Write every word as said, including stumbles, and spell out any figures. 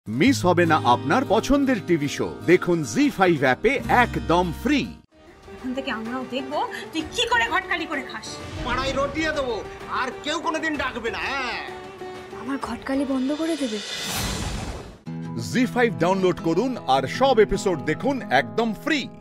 Miss হবে না আপনার পছন্দের টিভি শো। দেখুন জি ফাইভ অ্যাপে একদম ফ্রি। এখন থেকে আমরাও দেখবো তুই কি করে ঘটকালি করে খাস। পাড়ায় রটিয়ে দেবো, আর কেউ কোনোদিন ডাকবে না। আমার ঘটকালি বন্ধ করে দেবে। জি ফাইভ ডাউনলোড করুন আর সব এপিসোড দেখুন একদম ফ্রি।